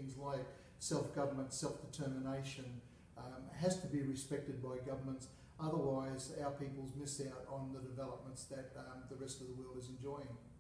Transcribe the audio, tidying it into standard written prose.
things like self-government, self-determination has to be respected by governments. Otherwise, our peoples miss out on the developments that the rest of the world is enjoying.